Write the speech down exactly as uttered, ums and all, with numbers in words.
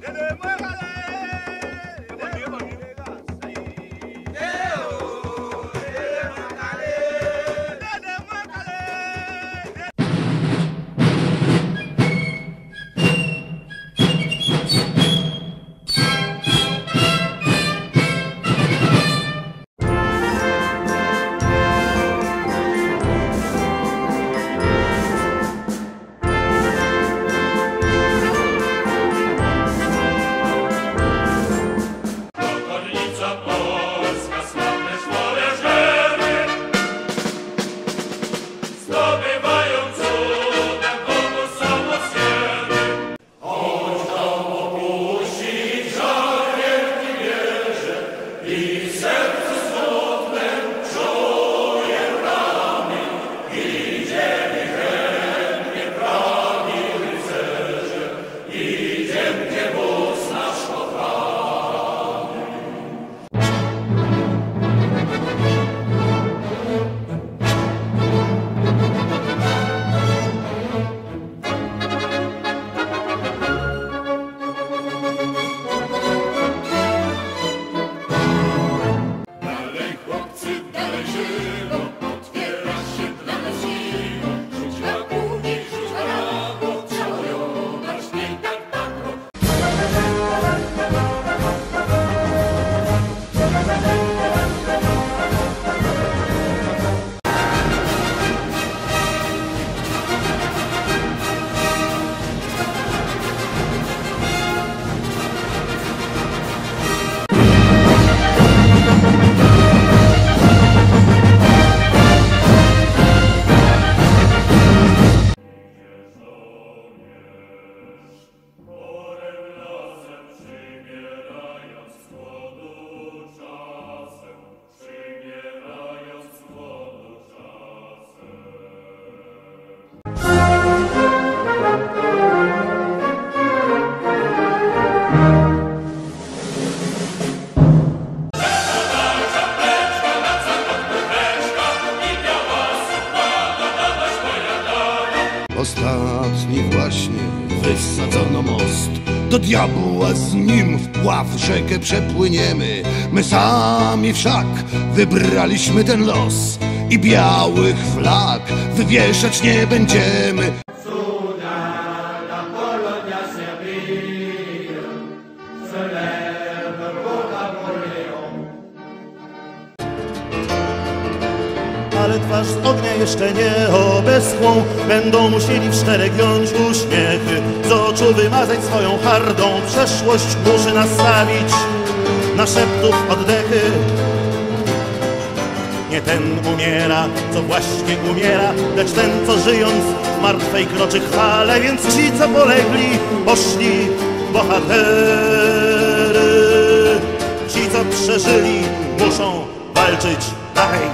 Ostatni właśnie wysadzono most. Do diabła z nim w ław rzekę przepłyniemy. My sami wszak wybraliśmy ten los i białych flag wywieszać nie będziemy. Ale twarz z ognia jeszcze nie obeschłą. Będą musieli w szereg jąć uśmiechy, z oczu wymazać swoją hardą przeszłość, muszy nastawić na szeptów oddechy. Nie ten umiera, co właśnie umiera, lecz ten, co żyjąc w martwej kroczy chwale. Więc ci, co polegli, poszli bohatery. Ci, co przeżyli, muszą walczyć dalej.